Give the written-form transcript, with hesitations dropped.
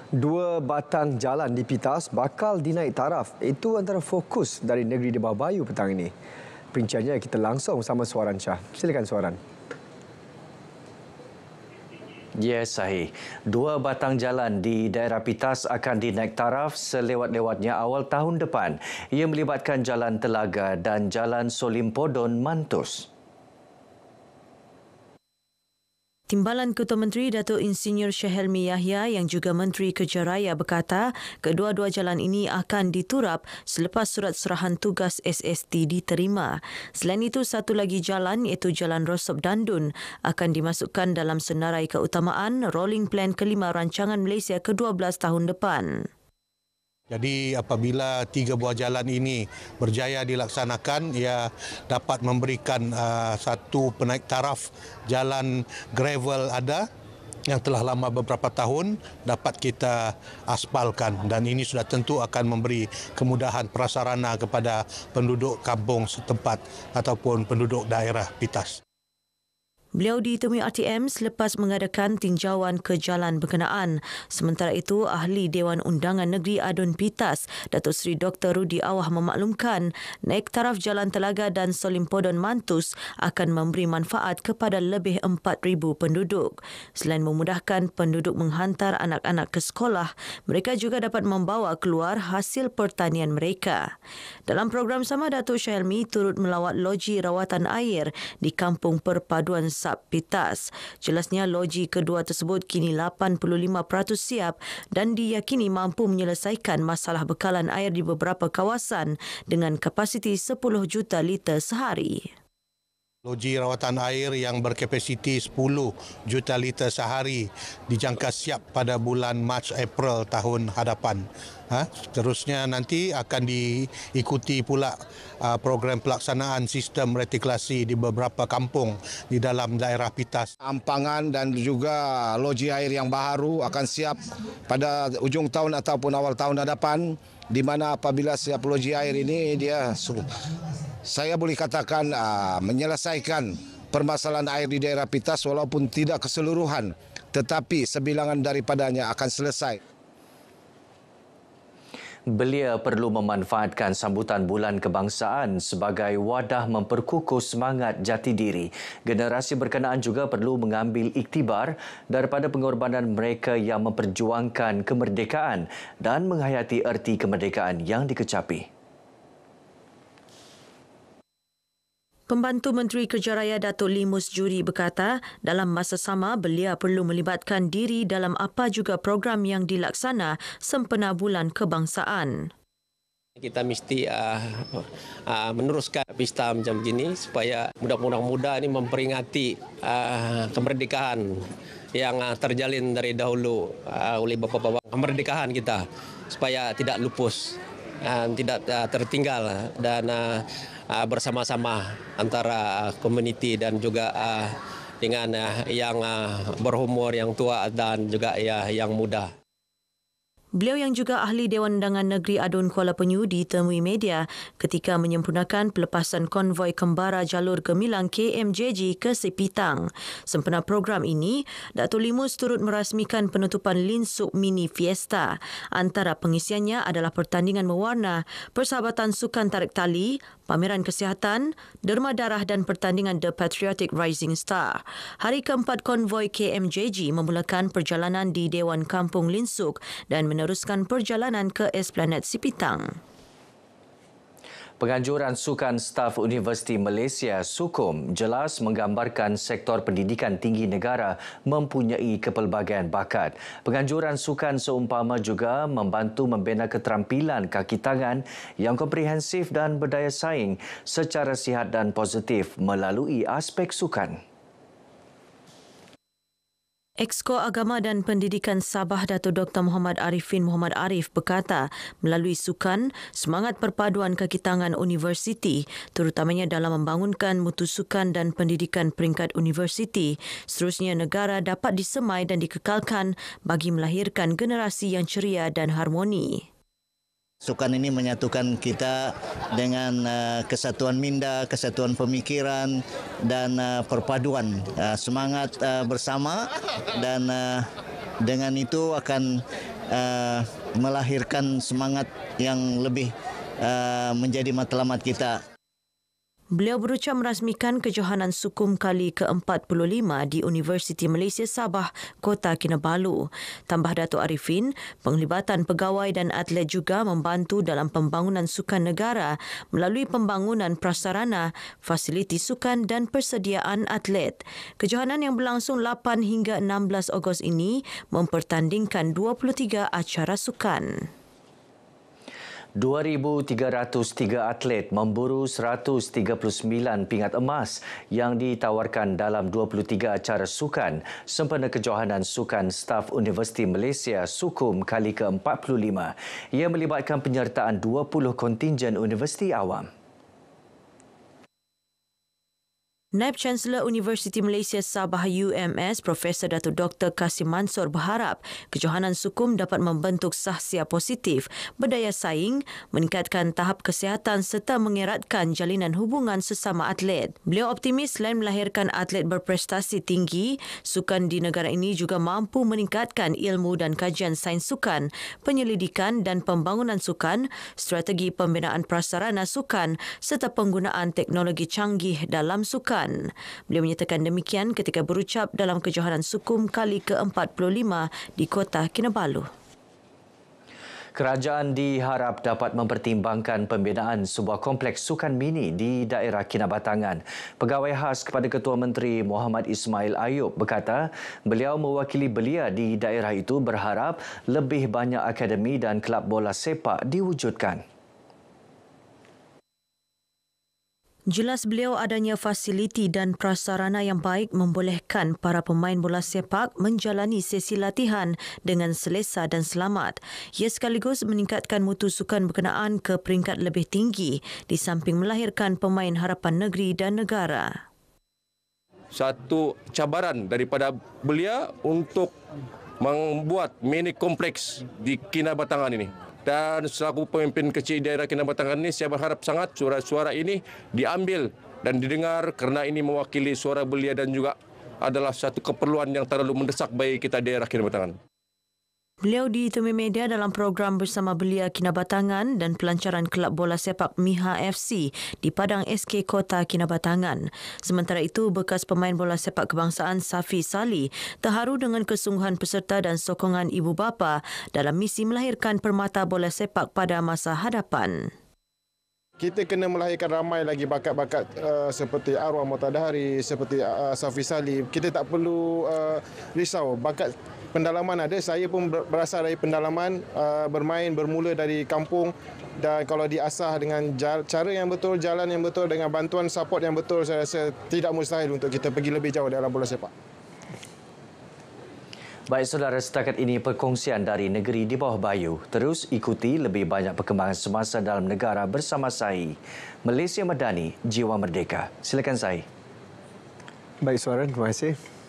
Dua batang jalan di Pitas bakal dinaik taraf. Itu antara fokus dari negeri di bawah Bayu petang ini. Perinciannya kita langsung sama Suaran Shah. Silakan Suaran. Ya, sahih. Dua batang jalan di daerah Pitas akan dinaik taraf selewat-lewatnya awal tahun depan. Ia melibatkan Jalan Telaga dan Jalan Solimpodon Mantus. Timbalan Ketua Menteri Datuk Insinyur Syahelmi Yahya yang juga Menteri Kerja Raya berkata kedua-dua jalan ini akan diturap selepas surat serahan tugas SST diterima. Selain itu, satu lagi jalan iaitu Jalan Rosop Dandun akan dimasukkan dalam senarai keutamaan Rolling Plan kelima Rancangan Malaysia ke-12 tahun depan. Jadi apabila tiga buah jalan ini berjaya dilaksanakan, ia dapat memberikan satu penaik taraf jalan gravel ada yang telah lama beberapa tahun dapat kita aspalkan, dan ini sudah tentu akan memberi kemudahan prasarana kepada penduduk kampung setempat ataupun penduduk daerah Pitas. Beliau ditemui RTM selepas mengadakan tinjauan ke jalan berkenaan. Sementara itu, Ahli Dewan Undangan Negeri Adun Pitas, Datuk Seri Dr. Rudi Awah memaklumkan naik taraf Jalan Telaga dan Solimpodon Mantus akan memberi manfaat kepada lebih 4,000 penduduk. Selain memudahkan penduduk menghantar anak-anak ke sekolah, mereka juga dapat membawa keluar hasil pertanian mereka. Dalam program sama, Datuk Syahelmi turut melawat loji rawatan air di Kampung Perpaduan Sab Pitas. Jelasnya loji kedua tersebut kini 85% siap dan diyakini mampu menyelesaikan masalah bekalan air di beberapa kawasan dengan kapasiti 10 juta liter sehari. Loji rawatan air yang berkapasiti 10 juta liter sehari dijangka siap pada bulan Mac-April tahun hadapan. Seterusnya nanti akan diikuti pula program pelaksanaan sistem retikulasi di beberapa kampung di dalam daerah Pitas. Ampangan dan juga loji air yang baru akan siap pada ujung tahun ataupun awal tahun hadapan, di mana apabila siap loji air ini saya boleh katakan menyelesaikan permasalahan air di daerah Pitas walaupun tidak keseluruhan, tetapi sebilangan daripadanya akan selesai. Belia perlu memanfaatkan sambutan Bulan Kebangsaan sebagai wadah memperkukuh semangat jati diri. Generasi berkenaan juga perlu mengambil iktibar daripada pengorbanan mereka yang memperjuangkan kemerdekaan dan menghayati erti kemerdekaan yang dikecapi. Pembantu Menteri Kerja Raya Datuk Limus Juri berkata, dalam masa sama belia perlu melibatkan diri dalam apa juga program yang dilaksana sempena Bulan Kebangsaan. Kita mesti meneruskan pesta macam begini supaya budak-budak muda ini memperingati kemerdekaan yang terjalin dari dahulu oleh bapa-bapa, kemerdekaan kita supaya tidak lupus, tidak tertinggal dan bersama-sama antara komuniti dan juga dengan yang berumur, yang tua dan juga yang muda. Beliau yang juga Ahli Dewan Undangan Negeri Adun Kuala Penyu ditemui media ketika menyempurnakan pelepasan konvoi kembara jalur gemilang KMJG ke Sepitang. Sempena program ini, Datuk Limus turut merasmikan penutupan Linsuk Mini Fiesta. Antara pengisiannya adalah pertandingan mewarna, persahabatan sukan tarik tali, pameran kesihatan, derma darah dan pertandingan The Patriotic Rising Star. Hari keempat konvoi KMJG memulakan perjalanan di Dewan Kampung Linsuk dan meneruskan perjalanan ke Esplanade Sepitang. Penganjuran Sukan Staf Universiti Malaysia SUKUM jelas menggambarkan sektor pendidikan tinggi negara mempunyai kepelbagaian bakat. Penganjuran sukan seumpama juga membantu membina keterampilan kaki tangan yang komprehensif dan berdaya saing secara sihat dan positif melalui aspek sukan. Exco Agama dan Pendidikan Sabah Datuk Dr. Muhammad Arifin Muhammad Arif berkata, melalui sukan, semangat perpaduan kaki tangan universiti, terutamanya dalam membangunkan mutu sukan dan pendidikan peringkat universiti, seterusnya negara dapat disemai dan dikekalkan bagi melahirkan generasi yang ceria dan harmoni. Sukan ini menyatukan kita dengan kesatuan minda, kesatuan pemikiran dan perpaduan semangat bersama, dan dengan itu akan melahirkan semangat yang lebih menjadi matlamat kita. Beliau berucap merasmikan kejohanan Sukum kali ke-45 di Universiti Malaysia Sabah, Kota Kinabalu. Tambah Datuk Arifin, penglibatan pegawai dan atlet juga membantu dalam pembangunan sukan negara melalui pembangunan prasarana, fasiliti sukan dan persediaan atlet. Kejohanan yang berlangsung 8 hingga 16 Ogos ini mempertandingkan 23 acara sukan. 2,303 atlet memburu 139 pingat emas yang ditawarkan dalam 23 acara sukan sempena kejohanan sukan staf Universiti Malaysia Sukum kali ke-45. Ia melibatkan penyertaan 20 kontingen universiti awam. Naib Chancellor Universiti Malaysia Sabah UMS Profesor Datuk Dr. Kasim Mansor berharap kejohanan Sukum dapat membentuk sahsia positif, berdaya saing, meningkatkan tahap kesihatan serta mengeratkan jalinan hubungan sesama atlet. Beliau optimis selain melahirkan atlet berprestasi tinggi, sukan di negara ini juga mampu meningkatkan ilmu dan kajian sains sukan, penyelidikan dan pembangunan sukan, strategi pembinaan prasarana sukan serta penggunaan teknologi canggih dalam sukan. Beliau menyatakan demikian ketika berucap dalam kejohanan Sukum kali ke-45 di Kota Kinabalu. Kerajaan diharap dapat mempertimbangkan pembinaan sebuah kompleks sukan mini di daerah Kinabatangan. Pegawai khas kepada Ketua Menteri Muhammad Ismail Ayub berkata beliau mewakili belia di daerah itu berharap lebih banyak akademi dan kelab bola sepak diwujudkan. Jelas beliau adanya fasiliti dan prasarana yang baik membolehkan para pemain bola sepak menjalani sesi latihan dengan selesa dan selamat. Ia sekaligus meningkatkan mutu sukan berkenaan ke peringkat lebih tinggi di samping melahirkan pemain harapan negeri dan negara. Satu cabaran daripada belia untuk membuat mini kompleks di Kinabatangan ini. Dan selaku pemimpin kecil daerah Kinabatangan ini, saya berharap sangat suara-suara ini diambil dan didengar kerana ini mewakili suara belia dan juga adalah satu keperluan yang terlalu mendesak bagi kita daerah Kinabatangan. Beliau ditemui media dalam program bersama belia Kinabatangan dan pelancaran kelab bola sepak Miha FC di Padang SK Kota Kinabatangan. Sementara itu, bekas pemain bola sepak kebangsaan Safi Sali terharu dengan kesungguhan peserta dan sokongan ibu bapa dalam misi melahirkan permata bola sepak pada masa hadapan. Kita kena melahirkan ramai lagi bakat-bakat seperti Arwah Mutadhari, seperti Safi Sali. Kita tak perlu risau. Bakat pendalaman ada. Saya pun berasal dari pendalaman, bermain bermula dari kampung, dan kalau diasah dengan cara yang betul, jalan yang betul, dengan bantuan support yang betul, saya rasa tidak mustahil untuk kita pergi lebih jauh dalam bola sepak. Baik saudara, setakat ini perkongsian dari Negeri di Bawah Bayu. Terus ikuti lebih banyak perkembangan semasa dalam negara bersama saya, Malaysia Madani, Jiwa Merdeka. Silakan saya. Baik Suaran, terima kasih.